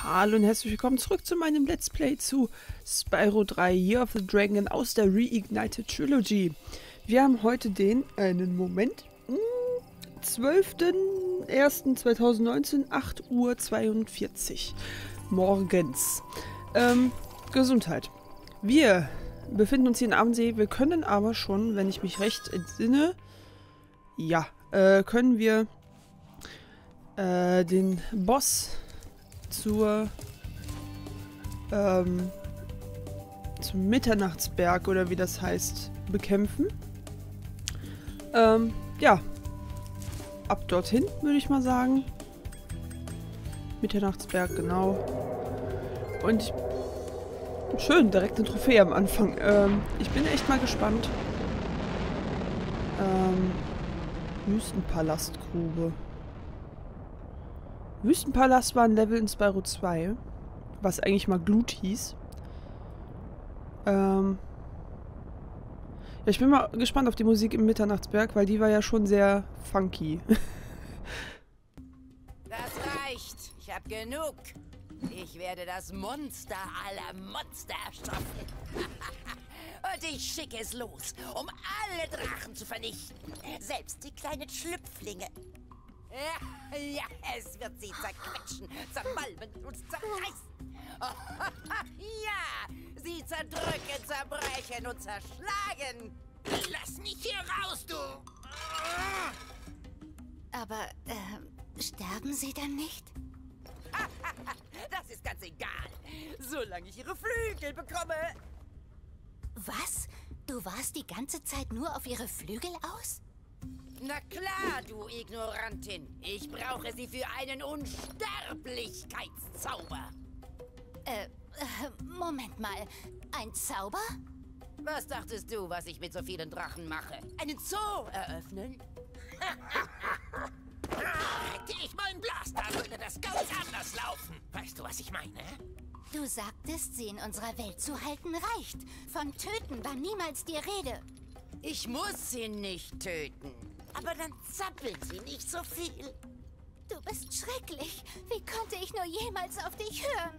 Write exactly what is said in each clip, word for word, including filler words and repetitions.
Hallo und herzlich willkommen zurück zu meinem Let's Play zu Spyro drei Year of the Dragon aus der Reignited Trilogy. Wir haben heute den, einen Moment, zwölften ersten zweitausendneunzehn, acht Uhr zweiundvierzig morgens. Ähm, Gesundheit. Wir befinden uns hier in Abendsee, wir können aber schon, wenn ich mich recht entsinne, ja, äh, können wir äh, den Boss zur ähm, zum Mitternachtsberg oder wie das heißt, bekämpfen. Ähm, ja. Ab dorthin, würde ich mal sagen. Mitternachtsberg, genau. Und ich, schön, direkt eine Trophäe am Anfang. Ähm, ich bin echt mal gespannt. Ähm, Wüstenpalastgrube. Wüstenpalast war ein Level in Spyro zwei, was eigentlich mal Glut hieß. Ähm ja, ich bin mal gespannt auf die Musik im Mitternachtsberg, weil die war ja schon sehr funky. Das reicht. Ich hab genug. Ich werde das Monster aller Monster erschaffen. Und ich schicke es los, um alle Drachen zu vernichten. Selbst die kleinen Schlüpflinge. Ja, ja, es wird sie zerquetschen, zermalmen und zerreißen. Ja, sie zerdrücken, zerbrechen und zerschlagen. Lass mich hier raus, du! Aber, äh, sterben sie dann nicht? Das ist ganz egal, solange ich ihre Flügel bekomme. Was? Du warst die ganze Zeit nur auf ihre Flügel aus? Na klar, du Ignorantin. Ich brauche sie für einen Unsterblichkeitszauber. Äh, äh, Moment mal. Ein Zauber? Was dachtest du, was ich mit so vielen Drachen mache? Einen Zoo eröffnen? Hätte ich meinen Blaster, würde das ganz anders laufen. Weißt du, was ich meine? Du sagtest, sie in unserer Welt zu halten reicht. Von töten war niemals die Rede. Ich muss sie nicht töten. Aber dann zappeln sie nicht so viel. Du bist schrecklich. Wie konnte ich nur jemals auf dich hören?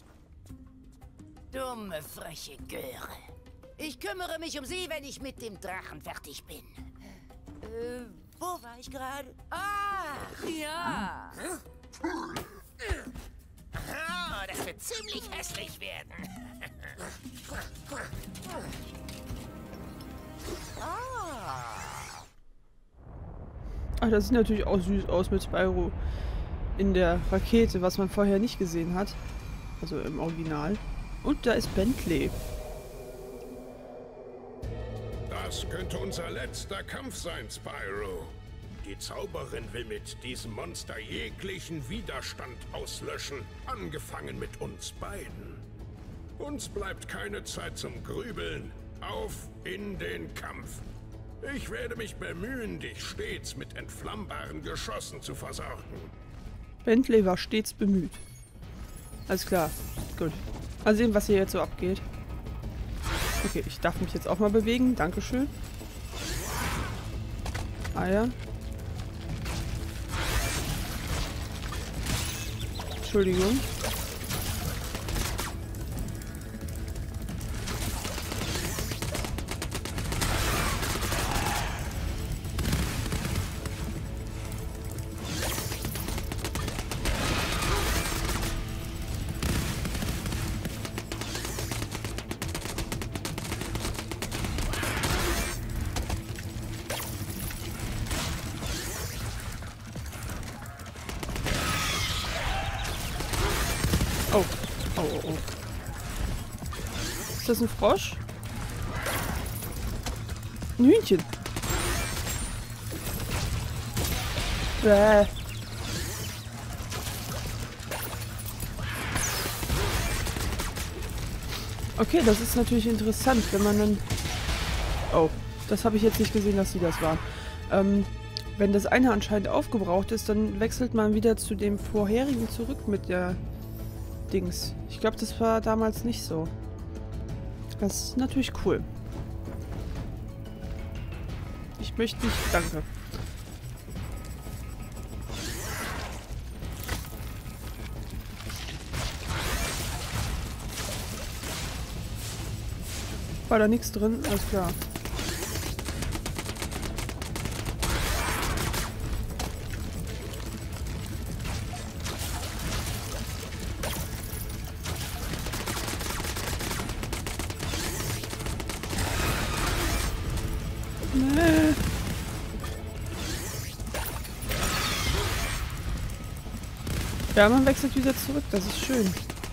Dumme, freche Göre. Ich kümmere mich um sie, wenn ich mit dem Drachen fertig bin. Äh, wo war ich gerade? Ach, ja. Ah, das wird ziemlich hässlich werden. Ah. Ach, das sieht natürlich auch süß aus mit Spyro in der Rakete, was man vorher nicht gesehen hat. Also im Original. Und da ist Bentley. Das könnte unser letzter Kampf sein, Spyro. Die Zauberin will mit diesem Monster jeglichen Widerstand auslöschen, angefangen mit uns beiden. Uns bleibt keine Zeit zum Grübeln. Auf in den Kampf. Ich werde mich bemühen, dich stets mit entflammbaren Geschossen zu versorgen. Bentley war stets bemüht. Alles klar. Gut. Mal sehen, was hier jetzt so abgeht. Okay, ich darf mich jetzt auch mal bewegen. Dankeschön. Ah ja. Entschuldigung. Oh. Oh, oh, oh. Ist das ein Frosch? Ein Hühnchen. Bäh. Okay, das ist natürlich interessant, wenn man dann... Oh, das habe ich jetzt nicht gesehen, dass sie das waren. Ähm, wenn das eine anscheinend aufgebraucht ist, dann wechselt man wieder zu dem vorherigen zurück mit der... Dings. Ich glaube, das war damals nicht so. Das ist natürlich cool. Ich möchte nicht... Danke. War da nichts drin? Alles klar. Nee. Ja, man wechselt wieder zurück. Das ist schön.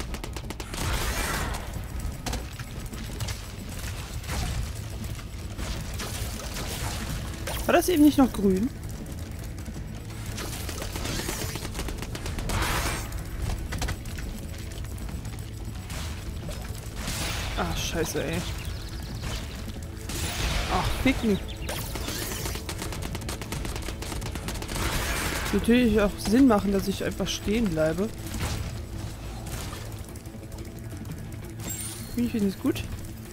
War das eben nicht noch grün? Ach, scheiße, ey. Ach, ficken. Natürlich auch Sinn machen, dass ich einfach stehen bleibe. Ich finde es gut.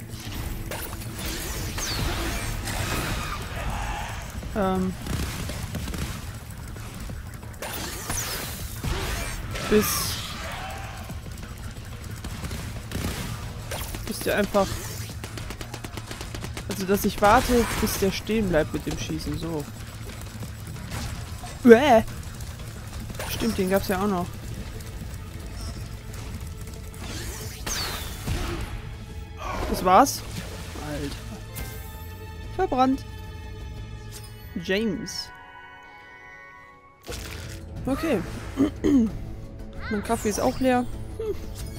Ähm. Bis. Bis der einfach. Also, dass ich warte, bis der stehen bleibt mit dem Schießen. So. Uäh. Stimmt, den gab's ja auch noch. Das war's? Alter. Verbrannt. James. Okay. Mein Kaffee ist auch leer. Hm.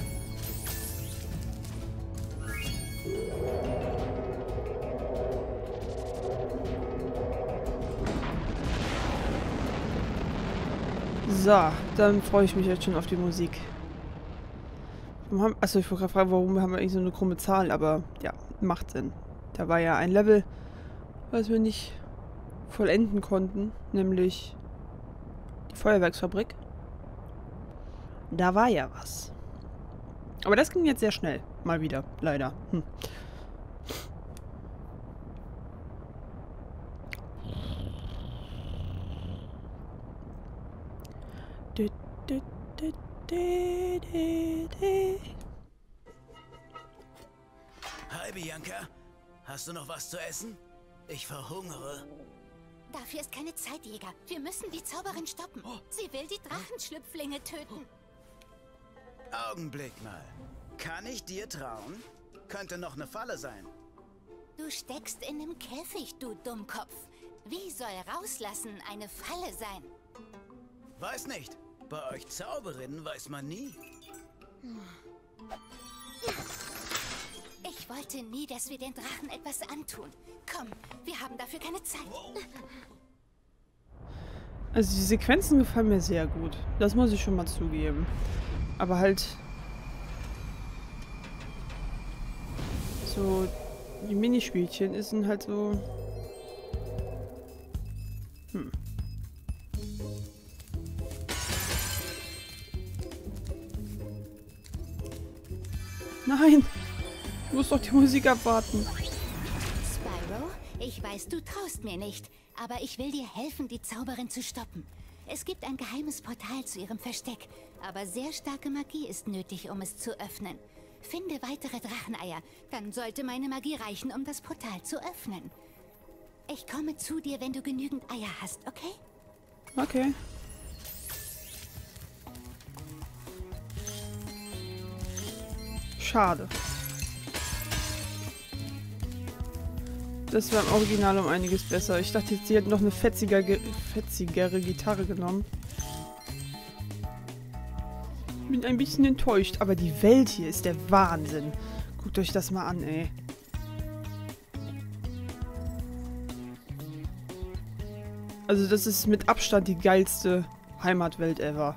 So, dann freue ich mich jetzt schon auf die Musik. Achso, ich wollte gerade fragen, warum haben wir eigentlich so eine krumme Zahl, aber ja, macht Sinn. Da war ja ein Level, was wir nicht vollenden konnten, nämlich die Feuerwerksfabrik. Da war ja was. Aber das ging jetzt sehr schnell, mal wieder, leider. Hm. Du, du, du, du, du, du. Hi, Bianca. Hast du noch was zu essen? Ich verhungere. Dafür ist keine Zeit, Jäger. Wir müssen die Zauberin stoppen. Sie will die Drachenschlüpflinge töten. Augenblick mal. Kann ich dir trauen? Könnte noch eine Falle sein. Du steckst in einem Käfig, du Dummkopf. Wie soll rauslassen eine Falle sein? Weiß nicht. Bei euch Zauberinnen weiß man nie. Ich wollte nie, dass wir den Drachen etwas antun. Komm, wir haben dafür keine Zeit. Also die Sequenzen gefallen mir sehr gut. Das muss ich schon mal zugeben. Aber halt so die Minispielchen sind halt so. Hm. Nein! Ich muss doch die Musik abwarten. Spyro, ich weiß, du traust mir nicht, aber ich will dir helfen, die Zauberin zu stoppen. Es gibt ein geheimes Portal zu ihrem Versteck, aber sehr starke Magie ist nötig, um es zu öffnen. Finde weitere Dracheneier, dann sollte meine Magie reichen, um das Portal zu öffnen. Ich komme zu dir, wenn du genügend Eier hast, okay? Okay. Schade. Das war im Original um einiges besser. Ich dachte jetzt, sie hätten noch eine fetziger, fetzigere Gitarre genommen. Ich bin ein bisschen enttäuscht, aber die Welt hier ist der Wahnsinn. Guckt euch das mal an, ey. Also das ist mit Abstand die geilste Heimatwelt ever.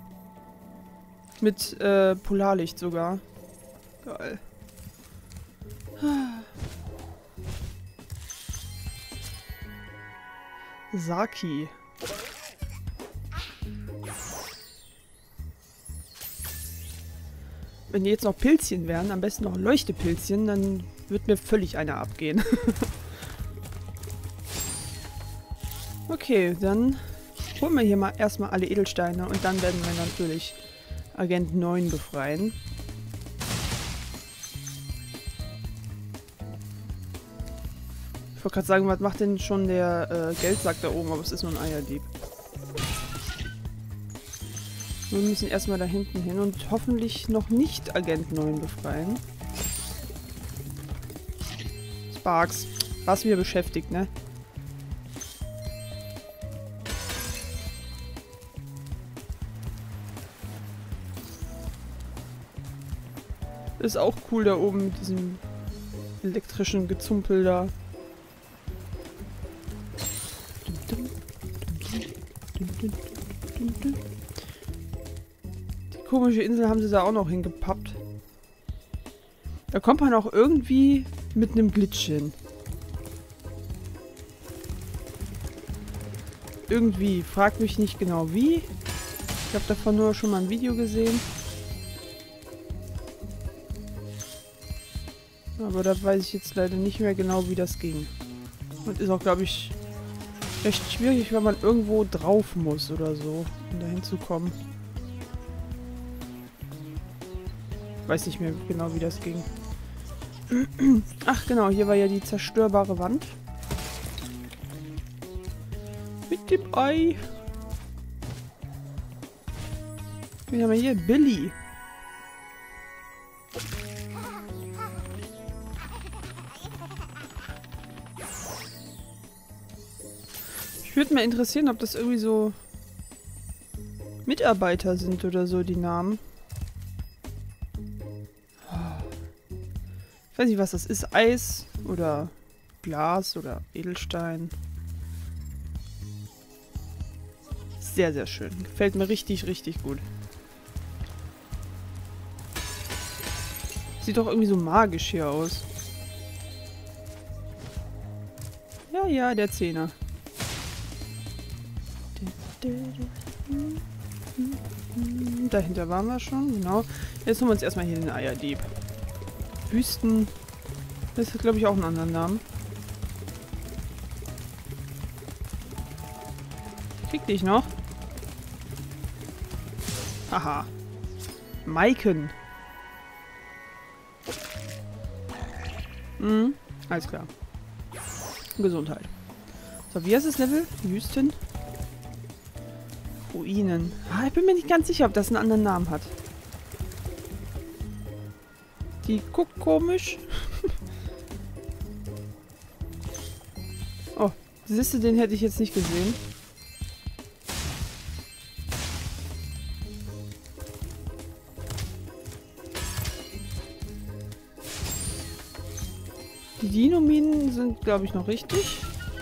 Mit äh, Polarlicht sogar. Geil. Saki. Wenn die jetzt noch Pilzchen wären, am besten noch Leuchtepilzchen, dann wird mir völlig einer abgehen. Okay, dann holen wir hier mal erstmal alle Edelsteine und dann werden wir natürlich Agent neun befreien. Ich wollte gerade sagen, was macht denn schon der äh, Geldsack da oben, aber es ist nur ein Eierdieb. Wir müssen erstmal da hinten hin und hoffentlich noch nicht Agent neun befreien. Sparks. Warst wieder beschäftigt, ne? Ist auch cool da oben mit diesem elektrischen Gezumpel da. Die komische Insel haben sie da auch noch hingepappt. Da kommt man auch irgendwie mit einem Glitch hin. Irgendwie. Fragt mich nicht genau wie. Ich habe davon nur schon mal ein Video gesehen. Aber da weiß ich jetzt leider nicht mehr genau, wie das ging. Und ist auch, glaube ich, recht schwierig, wenn man irgendwo drauf muss oder so, um da hinzukommen. Weiß nicht mehr genau, wie das ging. Ach genau, hier war ja die zerstörbare Wand. Mit dem Ei. Wen haben wir hier? Billy. Ich würde mal interessieren, ob das irgendwie so Mitarbeiter sind oder so, die Namen. Ich weiß nicht, was das ist. Eis oder Glas oder Edelstein. Sehr, sehr schön. Gefällt mir richtig, richtig gut. Sieht doch irgendwie so magisch hier aus. Ja, ja, der Zehner. Dahinter waren wir schon, genau. Jetzt holen wir uns erstmal hier den Eierdieb. Wüsten. Das hat, glaube ich, auch einen anderen Namen. Krieg dich noch. Haha. Maiken. Mhm, alles klar. Gesundheit. So, wie heißt das Level? Wüsten. Ruinen. Ah, ich bin mir nicht ganz sicher, ob das einen anderen Namen hat. Die guckt komisch. Oh, siehst du, den hätte ich jetzt nicht gesehen. Die Dinominen sind, glaube ich, noch richtig.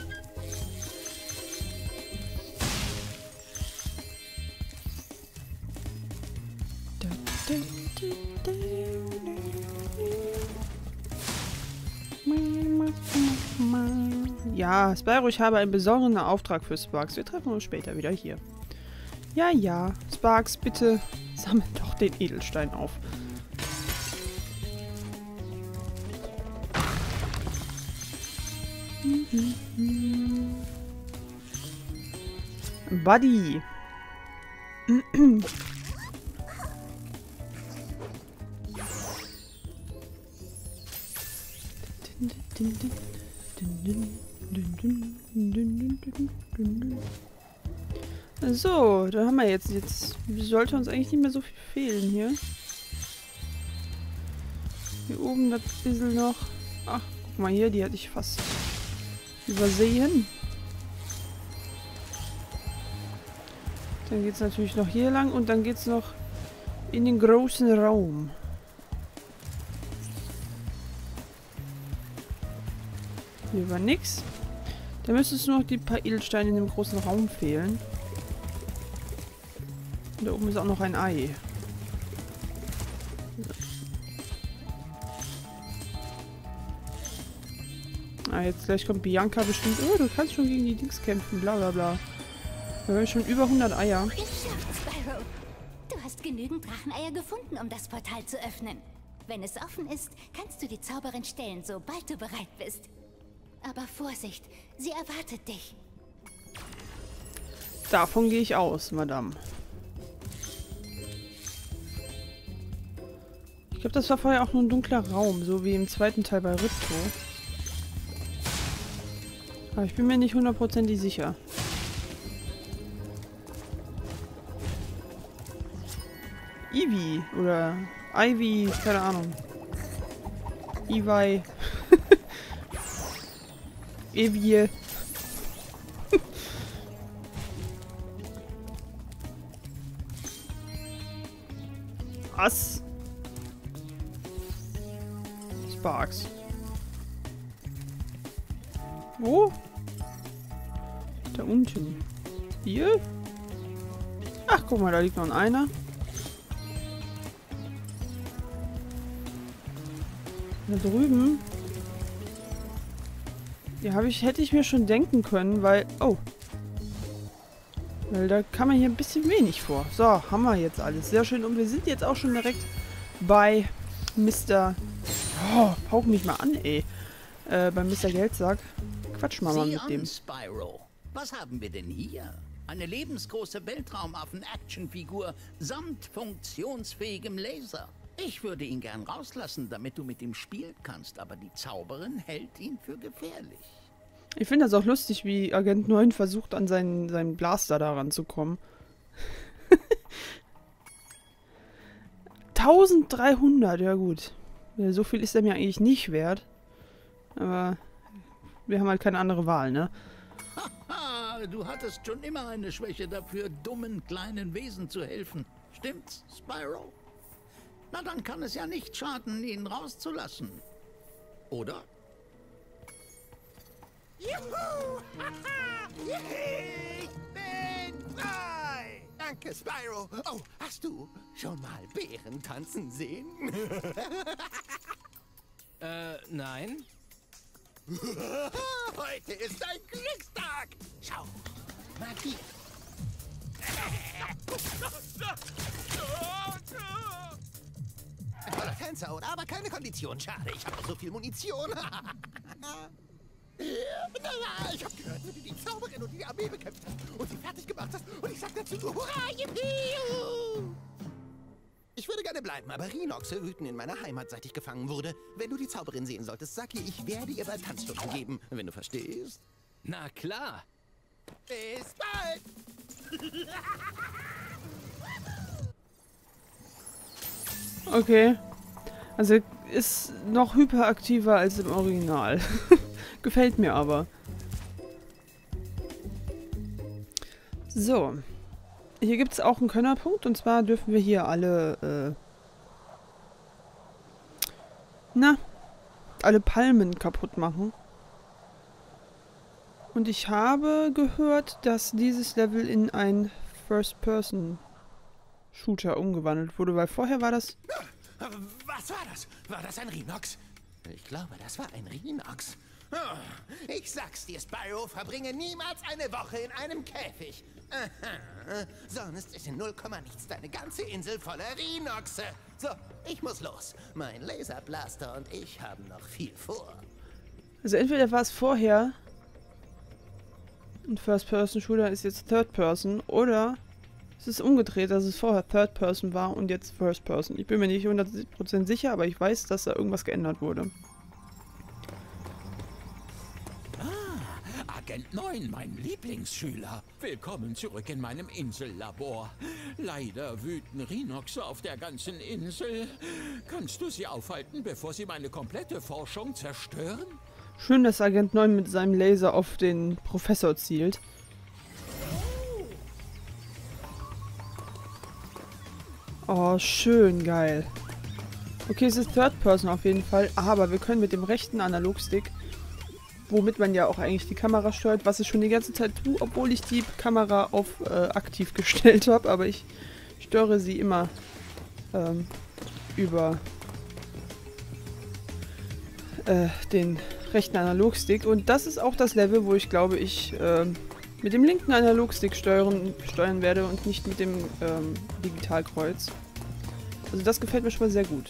Ja, Spyro, ich habe einen besonderen Auftrag für Sparks. Wir treffen uns später wieder hier. Ja, ja. Sparks, bitte sammel doch den Edelstein auf. Buddy. So, da haben wir jetzt. Jetzt sollte uns eigentlich nicht mehr so viel fehlen hier. Hier oben das bisschen noch. Ach, guck mal hier, die hatte ich fast übersehen. Dann geht es natürlich noch hier lang und dann geht es noch in den großen Raum. Hier war nix. Da müsste es nur noch die paar Edelsteine in dem großen Raum fehlen. Und da oben ist auch noch ein Ei. So. Ah, jetzt gleich kommt Bianca bestimmt. Oh, du kannst schon gegen die Dings kämpfen, bla bla bla. Wir haben schon über hundert Eier. Geschafft, Spyro. Du hast genügend Dracheneier gefunden, um das Portal zu öffnen. Wenn es offen ist, kannst du die Zauberin stellen, sobald du bereit bist. Aber Vorsicht, sie erwartet dich. Davon gehe ich aus, Madame. Ich glaube, das war vorher auch nur ein dunkler Raum, so wie im zweiten Teil bei Ripto. Aber ich bin mir nicht hundertprozentig sicher. Ivy oder Ivy, keine Ahnung. Ivy. Evie. Was? Sparks. Wo? Da unten. Hier? Ach, guck mal, da liegt noch einer. Da drüben. Ja, habe ich, hätte ich mir schon denken können, weil... Oh. Weil da kam man hier ein bisschen wenig vor. So, haben wir jetzt alles. Sehr schön. Und wir sind jetzt auch schon direkt bei Mister Oh, hauch mich mal an, ey. Äh, bei Mister Geldsack. Quatsch mal, mal mit dem. Spyro. Was haben wir denn hier? Eine lebensgroße Weltraumaffen-Actionfigur samt funktionsfähigem Laser. Ich würde ihn gern rauslassen, damit du mit ihm spielen kannst, aber die Zauberin hält ihn für gefährlich. Ich finde das auch lustig, wie Agent neun versucht, an seinen, seinen Blaster daran zu kommen. dreizehnhundert, ja gut. So viel ist er mir eigentlich nicht wert. Aber wir haben halt keine andere Wahl, ne? Haha, du hattest schon immer eine Schwäche dafür, dummen kleinen Wesen zu helfen. Stimmt's, Spyro? Na, dann kann es ja nicht schaden, ihn rauszulassen. Oder? Juhu! Haha! Ich bin frei! Danke, Spyro. Oh, hast du schon mal Bären tanzen sehen? äh, nein. Heute ist ein Glückstag! Schau, Magie. Ein toller Tänzer, oder? Aber keine Kondition. Schade, ich habe noch so viel Munition. Ich habe gehört, wie du die Zauberin und die Armee bekämpft hast und sie fertig gemacht hast. Und ich sag dazu nur Hurra, yippie! Ich würde gerne bleiben, aber Rhinoxe wüten in meiner Heimat, seit ich gefangen wurde. Wenn du die Zauberin sehen solltest, sag ihr, ich werde ihr bald Tanzstunden geben, wenn du verstehst. Na klar. Bis bald! Okay. Also ist noch hyperaktiver als im Original. Gefällt mir aber. So. Hier gibt es auch einen Könnerpunkt. Und zwar dürfen wir hier alle, äh, na, alle Palmen kaputt machen. Und ich habe gehört, dass dieses Level in ein First-Person-Shooter umgewandelt wurde, weil vorher war das... Was war das? War das ein Rhinox? Ich glaube, das war ein Rhinox. Oh, ich sag's dir, Spyro, verbringe niemals eine Woche in einem Käfig. Aha. Sonst ist in null Komma nichts deine ganze Insel voller Rhinoxe. So, ich muss los. Mein Laserblaster und ich haben noch viel vor. Also entweder war es vorher ein First-Person-Shooter, ist jetzt Third-Person, oder es ist umgedreht, dass es vorher Third-Person war und jetzt First-Person. Ich bin mir nicht hundert Prozent sicher, aber ich weiß, dass da irgendwas geändert wurde. Agent neun, mein Lieblingsschüler. Willkommen zurück in meinem Insellabor. Leider wüten Rhinoxe auf der ganzen Insel. Kannst du sie aufhalten, bevor sie meine komplette Forschung zerstören? Schön, dass Agent neun mit seinem Laser auf den Professor zielt. Oh, schön geil. Okay, es ist Third Person auf jeden Fall, aber wir können mit dem rechten Analogstick, womit man ja auch eigentlich die Kamera steuert, was ich schon die ganze Zeit tue, obwohl ich die Kamera auf äh, aktiv gestellt habe, aber ich steuere sie immer ähm, über äh, den rechten Analogstick. Und das ist auch das Level, wo ich glaube, ich ähm, mit dem linken Analogstick steuern, steuern werde und nicht mit dem ähm, Digitalkreuz. Also das gefällt mir schon mal sehr gut.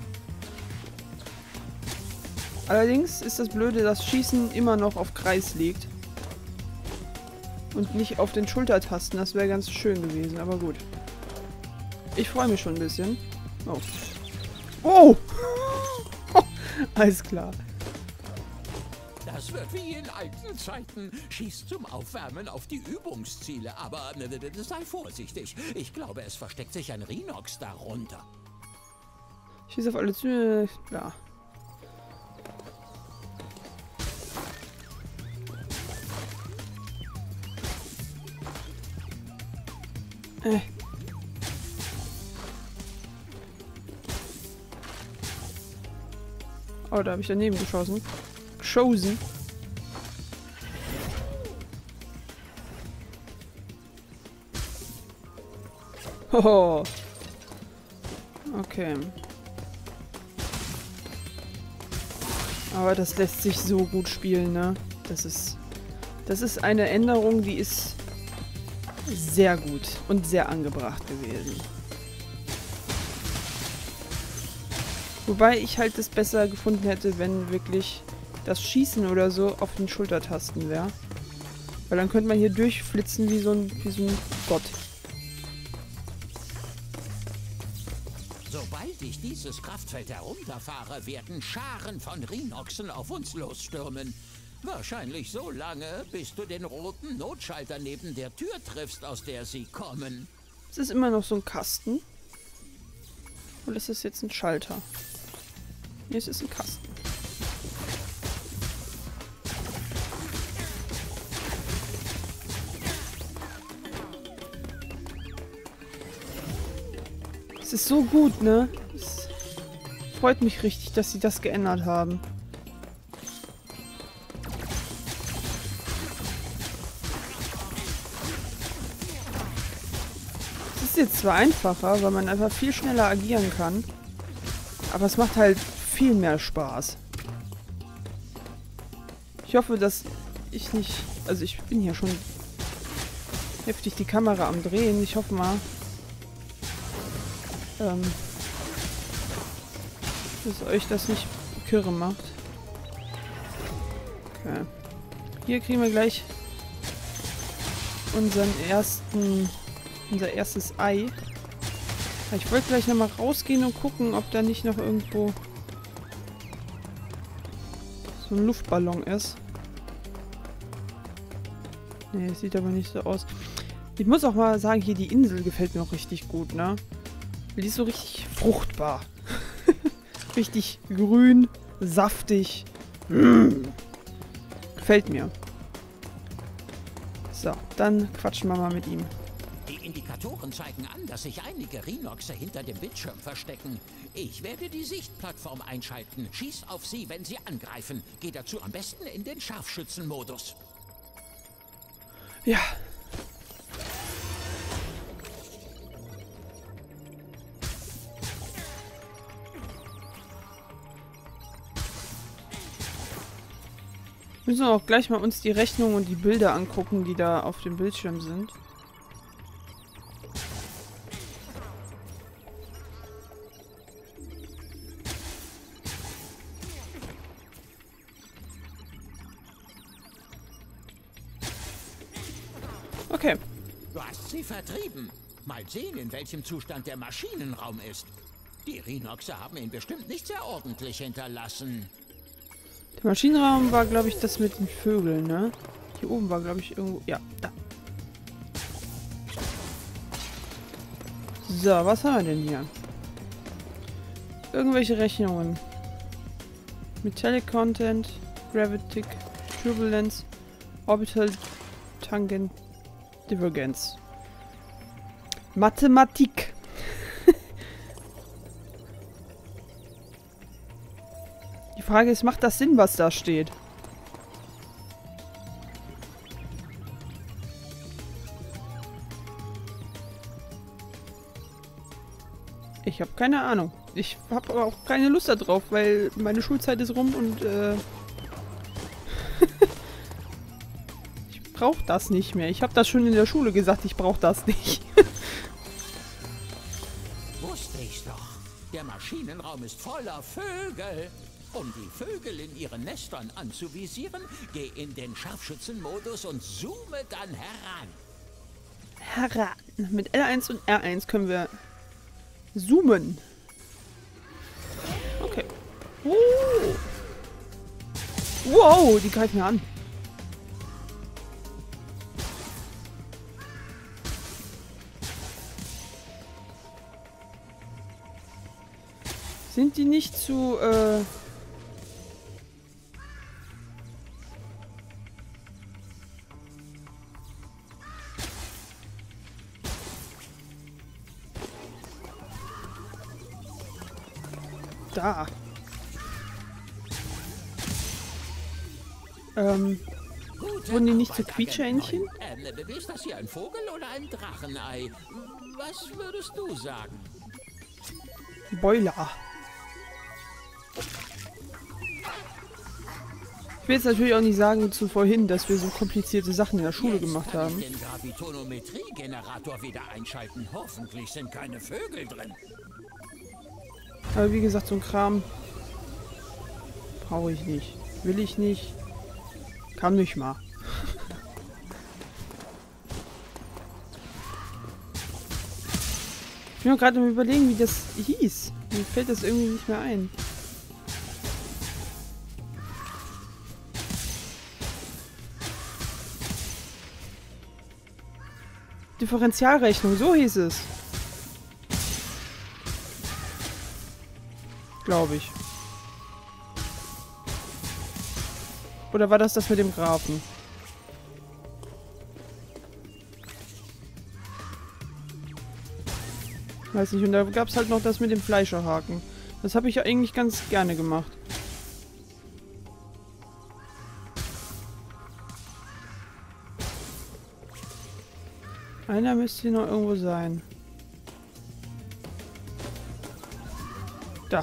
Allerdings ist das Blöde, dass Schießen immer noch auf Kreis liegt. Und nicht auf den Schultertasten. Das wäre ganz schön gewesen, aber gut. Ich freue mich schon ein bisschen. Oh. Oh! Alles klar. Da Das wird wie in alten Zeiten. Schieß zum Aufwärmen auf die Übungsziele, aber äh, sei vorsichtig. Ich glaube, es versteckt sich ein Rhinox darunter. Schieß auf alle Ziele. Ja. Äh. Oh, da habe ich daneben geschossen. Geschossen. Hoho. Okay. Aber das lässt sich so gut spielen, ne? Das ist... Das ist eine Änderung, die ist sehr gut und sehr angebracht gewesen. Wobei ich halt es besser gefunden hätte, wenn wirklich das Schießen oder so auf den Schultertasten wäre. Weil dann könnte man hier durchflitzen wie so ein, wie so ein Gott. Sobald ich dieses Kraftfeld herunterfahre, werden Scharen von Rhinoxen auf uns losstürmen. Wahrscheinlich so lange, bis du den roten Notschalter neben der Tür triffst, aus der sie kommen. Es ist immer noch so ein Kasten. Oder ist das jetzt ein Schalter? Nee, es ist ein Kasten. Es ist so gut, ne? Es freut mich richtig, dass sie das geändert haben. Es ist jetzt zwar einfacher, weil man einfach viel schneller agieren kann. Aber es macht halt viel mehr Spaß. Ich hoffe, dass ich nicht... Also ich bin hier schon heftig die Kamera am Drehen. Ich hoffe mal, ähm, dass euch das nicht kirre macht. Okay. Hier kriegen wir gleich unseren ersten... unser erstes Ei. Ich wollte gleich nochmal rausgehen und gucken, ob da nicht noch irgendwo so ein Luftballon ist. Ne, sieht aber nicht so aus. Ich muss auch mal sagen, hier die Insel gefällt mir auch richtig gut, ne? Die ist so richtig fruchtbar. Richtig grün, saftig. Mm. Gefällt mir. So, dann quatschen wir mal mit ihm. Die Indikatoren zeigen an, dass sich einige Rhinoxe hinter dem Bildschirm verstecken. Ich werde die Sichtplattform einschalten. Schieß auf sie, wenn sie angreifen. Geh dazu am besten in den Scharfschützenmodus. Ja. Müssen wir auch gleich mal uns die Rechnung und die Bilder angucken, die da auf dem Bildschirm sind. Okay. Du hast sie vertrieben. Mal sehen, in welchem Zustand der Maschinenraum ist. Die Rhinoxe haben ihn bestimmt nicht sehr ordentlich hinterlassen. Der Maschinenraum war, glaube ich, das mit den Vögeln, ne? Hier oben war, glaube ich, irgendwo... Ja, da. So, was haben wir denn hier? Irgendwelche Rechnungen. Metallic Content, Gravitic, Turbulence, Orbital Tangent, Divergence. Mathematik. Die Frage ist, macht das Sinn, was da steht? Ich habe keine Ahnung. Ich habe aber auch keine Lust darauf, weil meine Schulzeit ist rum und äh ich brauche das nicht mehr. Ich habe das schon in der Schule gesagt, ich brauche das nicht. Wusste ich doch. Der Maschinenraum ist voller Vögel. Um die Vögel in ihren Nestern anzuvisieren, geh in den Scharfschützenmodus und zoome dann heran. Heran. Mit L eins und R eins können wir zoomen. Okay. Oh. Wow, die greifen mir an. Sind die nicht zu, äh... da. Ähm... Wurden die nicht zu Quietschhähnchen? Ähm, ist das hier ein Vogel oder ein Drachenei? Was würdest du sagen? Boiler. Ich will jetzt natürlich auch nicht sagen zu vorhin, dass wir so komplizierte Sachen in der Schule Jetzt gemacht kann haben. ich den Gravitonometrie-Generator wieder einschalten. Hoffentlich sind keine Vögel drin. Aber wie gesagt, so ein Kram brauche ich nicht. Will ich nicht. Kann nicht mal. Ich bin mir gerade am Überlegen, wie das hieß. Mir fällt das irgendwie nicht mehr ein. Differentialrechnung, so hieß es. Glaube ich. Oder war das das mit dem Graphen? Weiß nicht. Und da gab es halt noch das mit dem Fleischerhaken. Das habe ich ja eigentlich ganz gerne gemacht. Einer müsste hier noch irgendwo sein. Da.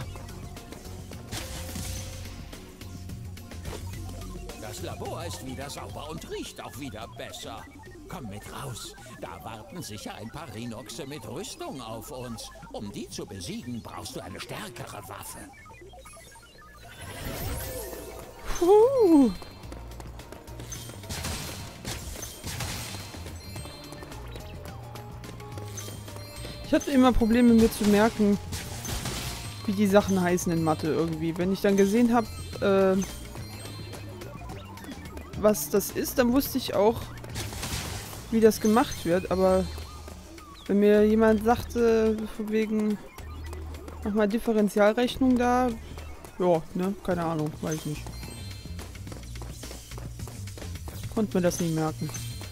Das Labor ist wieder sauber und riecht auch wieder besser. Komm mit raus. Da warten sicher ein paar Rhinoxe mit Rüstung auf uns. Um die zu besiegen, brauchst du eine stärkere Waffe. Puh. Ich hatte immer Probleme, mir zu merken, wie die Sachen heißen in Mathe irgendwie. Wenn ich dann gesehen habe, äh, was das ist, dann wusste ich auch, wie das gemacht wird. Aber wenn mir jemand sagte, von wegen nochmal Differentialrechnung da, ja, ne, keine Ahnung, weiß ich nicht. Konnte mir das nicht merken.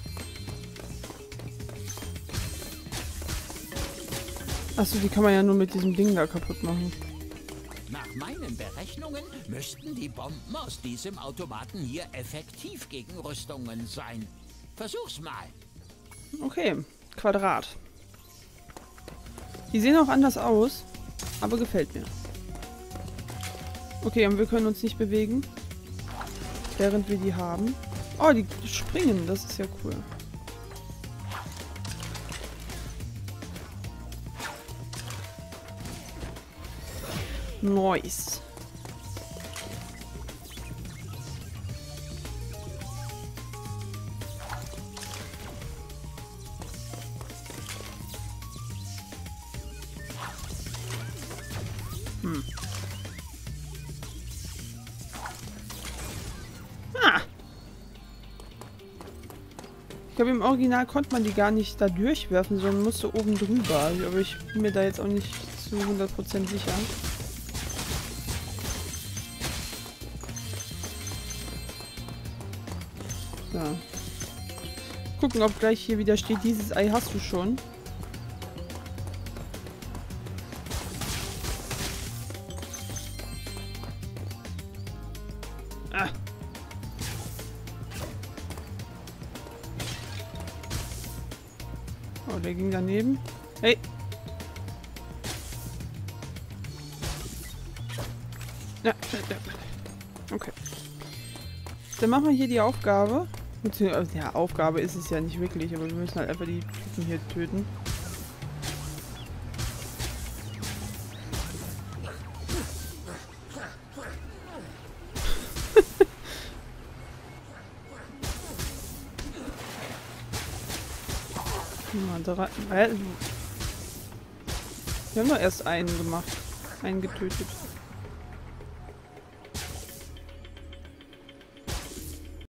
Achso, die kann man ja nur mit diesem Ding da kaputt machen. Nach meinen Berechnungen müssten die Bomben aus diesem Automaten hier effektiv gegen Rüstungen sein. Versuch's mal. Okay, Quadrat. Die sehen auch anders aus, aber gefällt mir. Okay, und wir können uns nicht bewegen, während wir die haben. Oh, die springen, das ist ja cool. Nice. Hm. Ah. Ich glaube, im Original konnte man die gar nicht da durchwerfen, sondern musste oben drüber. Aber ich bin mir da jetzt auch nicht zu hundert Prozent sicher. Ja. Gucken, ob gleich hier wieder steht, dieses Ei hast du schon. Ah. Oh, der ging daneben. Hey! Ja, okay. Dann machen wir hier die Aufgabe. Beziehungsweise, ja, Aufgabe ist es ja nicht wirklich, aber wir müssen halt einfach die Typen hier töten. Wir haben doch erst einen gemacht. Einen getötet.